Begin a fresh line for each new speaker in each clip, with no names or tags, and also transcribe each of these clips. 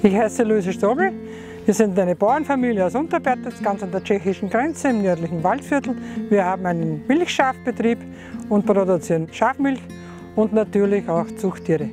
Ich heiße Luise Strobl. Wir sind eine Bauernfamilie aus Unterbertitz, ganz an der tschechischen Grenze im nördlichen Waldviertel. Wir haben einen Milchschafbetrieb und produzieren Schafmilch und natürlich auch Zuchttiere.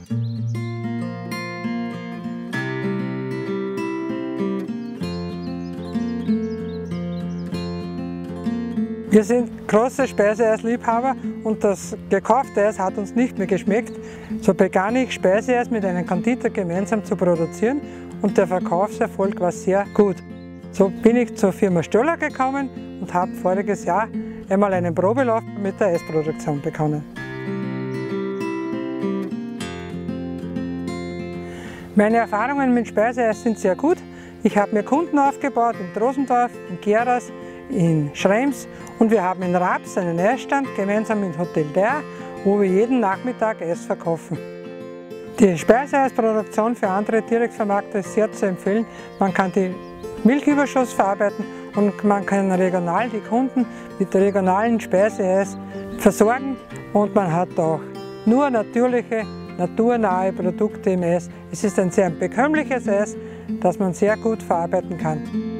Wir sind große Speiseeisliebhaber und das gekaufte Eis hat uns nicht mehr geschmeckt. So begann ich, Speiseeis mit einem Konditor gemeinsam zu produzieren und der Verkaufserfolg war sehr gut. So bin ich zur Firma Stoller gekommen und habe voriges Jahr einmal einen Probelauf mit der Eisproduktion begonnen. Meine Erfahrungen mit Speiseeis sind sehr gut. Ich habe mir Kunden aufgebaut in Drosendorf, in Geraas, in Schrems und wir haben in Raps einen Eisstand gemeinsam mit Hotel Der, wo wir jeden Nachmittag Eis verkaufen. Die Speiseeisproduktion für andere Direktvermarkter ist sehr zu empfehlen. Man kann den Milchüberschuss verarbeiten und man kann regional die Kunden mit regionalen Speiseeis versorgen und man hat auch nur natürliche, naturnahe Produkte im Eis. Es ist ein sehr bekömmliches Eis, das man sehr gut verarbeiten kann.